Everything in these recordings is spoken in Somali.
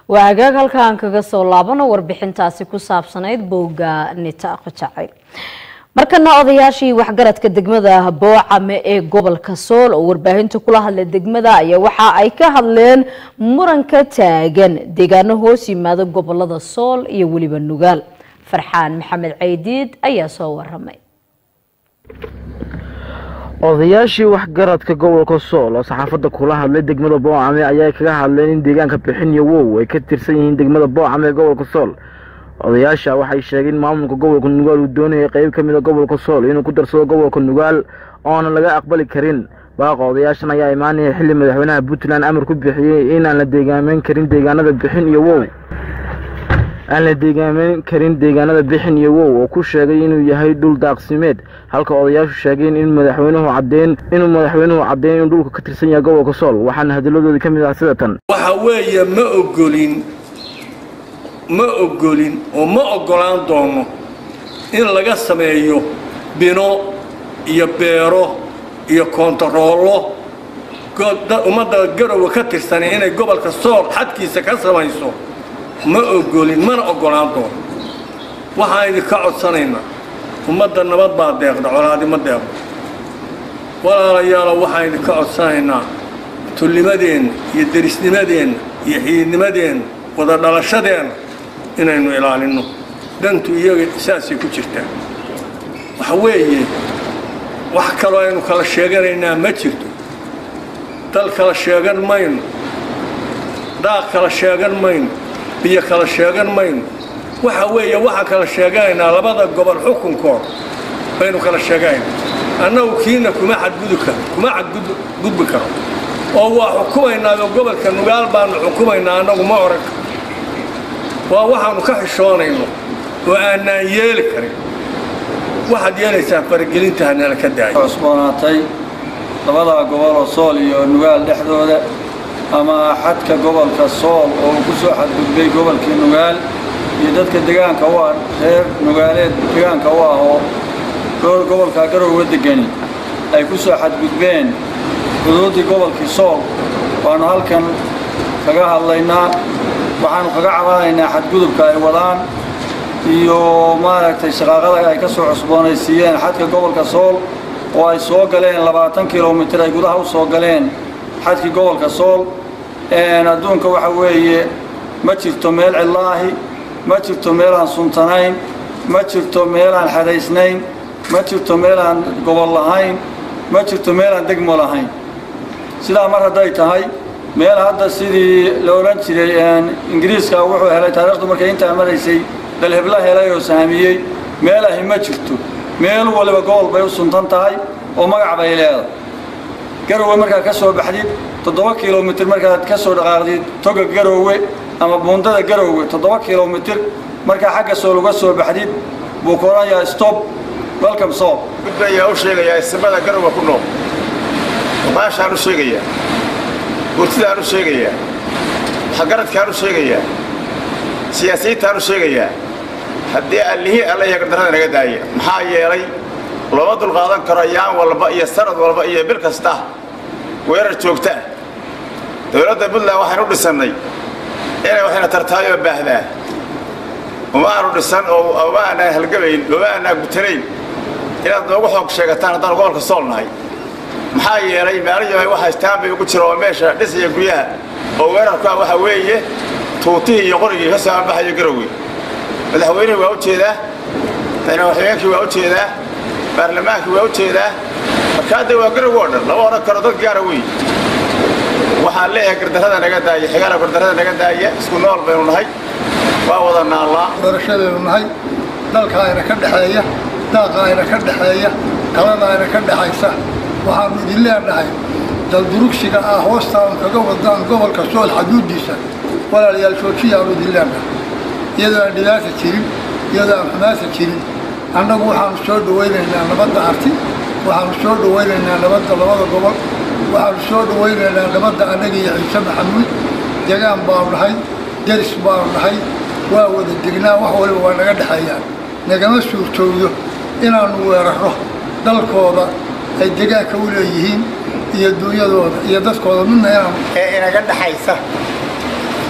waagaag halkaan kaga soo laabano warbixintaasi ku saabsanayd bowga nitaaq jacayl markana odayaashii waxgaradka degmada Boocame ee gobolka Sool oo warbaahinta kula hadlay degmada ayaa waxa ay ka hadleen muranka taagan deegaano hoos yimaada gobolada Sool iyo waliba Nugaal Farxaan Maxamed Caydiid ayaa soo waramay odayaashii waxgaradka gobolka Sool oo saxaafadda kula hadlay degmada Boocame ayaa kaga hadleen in deegaanka bixin iyo wow ay ka tirsan yihiin degmada Boocame ee gobolka Sool odayaasha waxay sheegeen maamulka gobolka Nugaal uu doonayo qayb ka mid ah gobolka Sool inuu ku darsado gobolka Nugaal oo aan laga aqbali karin baaqo odayaashan ayaa imaanaya xilli madaxweynaha Puntland amar ku bixiyay in aan la deegaameyn karin deegaanada bixin iyo wow deegaanada bixin iyo wow oo ku sheegay inuu yahay dhul daaqsimeed halka odayaashu sheegeen in madaxweynuhu cadeen in dhulka ka tirsan yahay gobolka Sool waxaan hadaladooda kamid ah sida tan waxa weeye ma ogolin oo ma ogolaan doono in laga sameeyo bino iyo beero iyo kontaroolo ummadda garowe ka tirsan inay gobolka Sool xadkiisa ka samayso ma ogolin mana ogolaan doono waxaan ka codsanaynaa ummadda nabad baa deeqda colaadi ma deeqdo walaalayaal waxaan ka codsanaynaa tullimadeen iyo derisnimadeen iyo xiidnimadeen wada dhalashadeen inaynu ilaalino dantu iyaga isaasi ku jirta waxa weeye wax kale aynu kala sheeganaynaa ma jirto dal kala sheegan mayno daaq kala sheegan mayno biyo kala sheegan mayno waxa weeye waxa kala sheeganaynaa labada gobol xukunkood baynu kala sheeganaynaa annagu kiina kuma xadgudbi karo oo waa xukumaynaa gobolka Nugaal baanu xukumaynaa annagu ma oran waa waxaanu ka xishoonayno oo aanan yeeli karin waxaad yeelaysaa faragelinta hanala ka daay cusboonaatay labada gobol oo Sool iyo Nugaal dhexdooda ama xadka gobolka Sool oo ku soo xadgudbay gobolka Nugaal iyo dadka deegaanka waa reer Nugaaleed deegaanka waa oo gobolka Garowe degan ay ku soo xadgudbeen xuduudii gobolka Sool waana halkan kaga hadlaynaa waxaanu kaga cabanaynaa xadgudubka ay wadaan iyo maaragtay shaqaaqada ay ka soo cusboonaysiiyeen xadka gobolka Sool oo ay soo galeen 20 kiiloomitir ay gudaha u soo galeen xadkii gobolka Sool adduunka waxa weeye ma jirto meel cilaahi ma jirto meel aan suntanayn ma jirto meel aan xadaysnayn ma jirto meel aan gobol lahayn ma jirto meel aan degmo lahayn sidaa mar hadday tahay meel hadda sidii la oran jiray Ingiriiska wuxuu helay taariikhdu markay inta maraysay dal hebla helay oo saamiyay meelaha ma jirto meel waliba gobol bay u suntan tahay oo magac bay leedahay Garowe marka ka soo baxdid 7 kiiloomitir marka ka soo dhaqaaqdid toga Garowe ama buundada Garowe 7 kiiloomitir marka xagga soo laga soo baxdid buu kooraya stop welcome Sool gudbaya oo sheegaya ismada Garowe ku nool maashaan u sheegaya gurtidaan u sheegaya xagaradkaan u sheegaya siyaasiyiintaan u sheegaya haddii allihii alla yaga darada naga daaya maxaa yeelay loo dul qaadan karo yaan walba iyo sanad walba iyo bil kasta weerar joogta dawladda Puntland waxaan u dhisannay inay waxna tartaayo baahdaa uma aanu dhisan oo awaana halgabayn awaana gutanayn inaad noogu xoog sheegataan haddaan gobolka Sool nahay maxaa yeelay maaliyahay waxa istaanbay ugu jiro meesha dhisaya guyaha oo weerarka waxa weeye tuutii iyo qorigii ka soo baxay Garowe madaxweynuhu waa u jeedaa madaxweynuhu waa u jeedaa baarlamaanku waa u jeedaa markaad waa Garowe dhan laba hore karo dad gaar ah waxa leeyahay gardarada naga daaya xigaala gardarada naga daaya isku nool baynu nahay waa wada naala barashadeenu nahay dalka ayna ka dhaxeeya daaqa ayna ka dhaxeeya kalada ayna ka dhaxaysa waxaan idin leenahay dal durugsiga ah hoostaan kaga wadaan gobolka Sool xuduudiisa walaalayaal Soomaaliya idin leenahay iyadoo aan dhibaata jirin iyadoo aan xumaasa jirin annagu waxaan soo dhaweynaynaa nabadda arti waxaan soo dhaweynaynaa nabadda labada gobol waxaan soo dhaweynaynaa nabadda anaga iyo Ciise Maxamuud deegaan baan nahay deris baan nahay waa wada degnaa wax waliba waa naga dhaxayaan nagama suurtooyo inaanu weerarro dalkooda ay deegaanka u leeyihiin iyo dunyadooda iyo dadkooda midna inaga dhaxaysa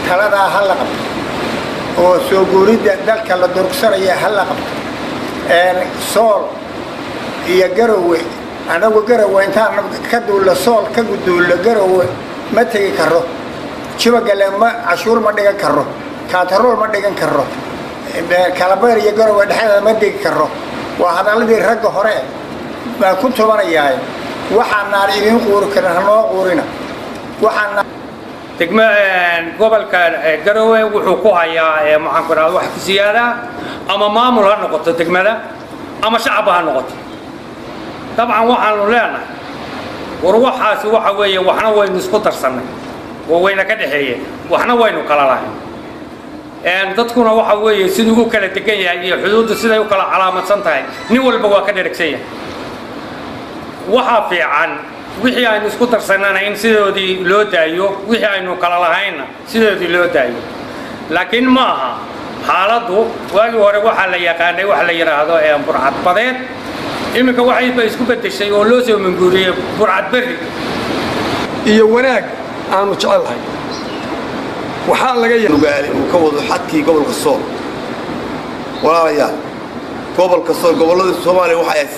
taladaa ha la qabto oo soo guuridda dalka la durugsanaya ha la qabto sool iyo garowe anagu garowe intaan ka duulo sool ka guduulo garowe ma tegi karo jibagale ma cashuur ma dhigan karo kaantarool ma dhigan karo kalabeer iyo garowe dhexdeeda ma degi karo waa hadalladii ragga hore baan ku tobanayahay waxaanaan idiin quuri karin hanoo quurina waxaana degmo gobolka garowe wuxuu ku hayaa maxaan ku raad wax ku siyaada ama maamul ha noqoto degmada ama shacab ha noqoto طبعا waxaanu leenahay war waxaasi waxa weeye waxna waynu isku darsanay oo wayna ka dhaxeeyeen waxna waynu kala lahayn dadkuna waxa weeye sidii ugu kala degan yahay iyo xuduudda siday u kala calaamadsan tahay nin walba waa ka dheregsan yahay waxa fiican wixii aynu isku darsanana in sidoodii loo daayo wixii aynu kala lahayna sidoodii loo daayo laakiin ma aha xaaladdu waagii hore waxaa la yaqaanay wax la yiraahdo burcad badeed iminka waxay isku bedeshay oo loo soo manguuriyay burcad berri iyo wanaag aanu jecelahay waxaa laga yaabaa uu ka wado xadkii gobolka Sool walaalayaal gobolka Sool gobolada Soomaaliya waxa ay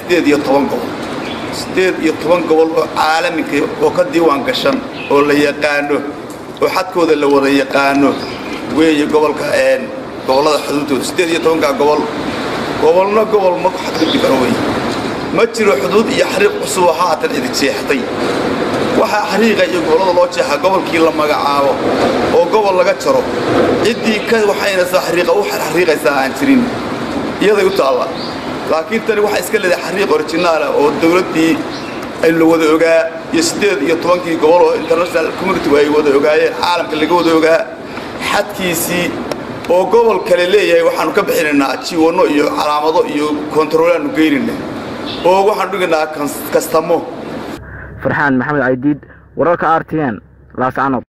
8 gobol oo caalamiga oo ka diiwaan gashan oo la yaqaano oo xadkooda la wada yaqaano weeye gobolka gobolada xuduudooda 8 gobolna gobol ma xad ka dibaro weeye ma jiro xuduud iyo xariiq cusub oo haatan idin jeexday waxa xariiqa iyo gobolada loo jeexay gobolkii la magacaabo oo gobol laga jaro cidii ka waxayna soo xariiqa u xariiqaysaa aan jirin iyada u taala laakiin tani waxa iska leedahay xariiq original oo dawladii ay la wada ogaa iyo 8 gobol oo international community way wada ogaayeen caalamka laga wada ogaa xadkiisii oo gobol kale leeyahay waxaanu ka bixinaynaa jiwano iyo calaamado iyo control-aanu geynina oo waxaan dhignaa kastamo farxaan maxamed caydiid wararka RTN laascanood